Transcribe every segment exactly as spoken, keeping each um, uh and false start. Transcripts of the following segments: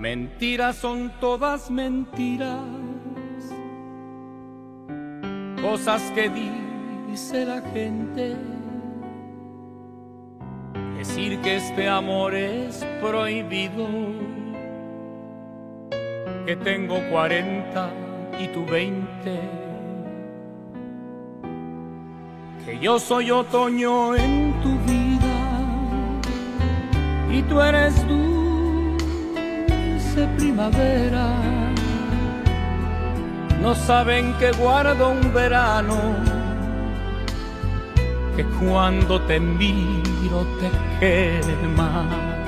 Mentiras son todas mentiras, cosas que dice la gente. Decir que este amor es prohibido, que tengo cuarenta y tú veinte, que yo soy otoño en tu vida y tú eres dulce primavera. No saben que guardo un verano, que cuando te miro te quema.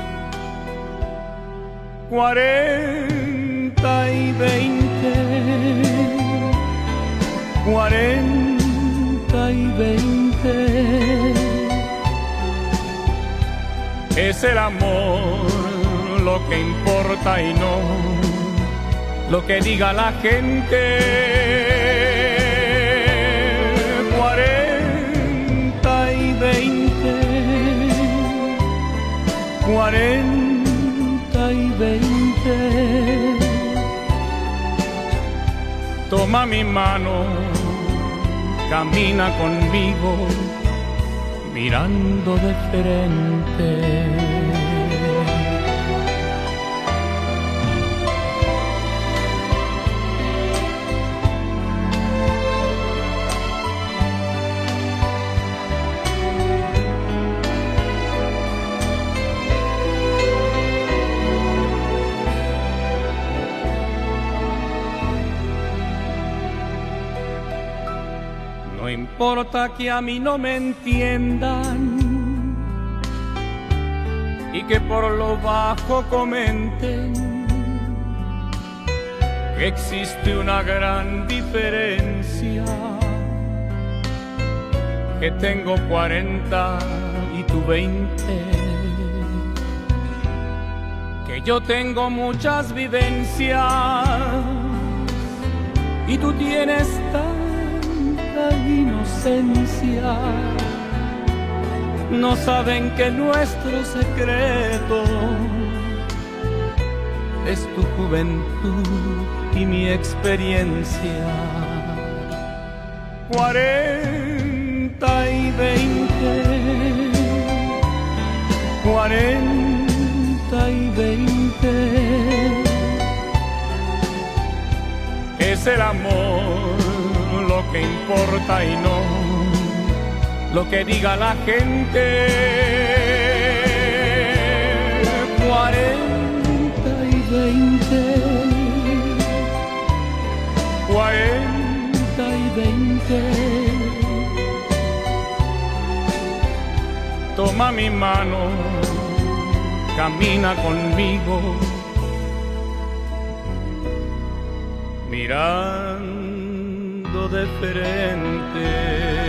Cuarenta y veinte, cuarenta y veinte. Es el amor lo que importa y no lo que diga la gente. Cuarenta y veinte, cuarenta y veinte. Toma mi mano, camina conmigo, mirando de frente. No importa que a mí no me entiendan y que por lo bajo comenten que existe una gran diferencia, que tengo cuarenta y tú veinte, que yo tengo muchas vivencias y tú tienes tanta inocencia. No saben que nuestro secreto es tu juventud y mi experiencia. Cuarenta y veinte, cuarenta y veinte. Es el amor lo que importa y no lo que diga la gente. Cuarenta y veinte, cuarenta y veinte. Toma mi mano, camina conmigo, mirando de frente.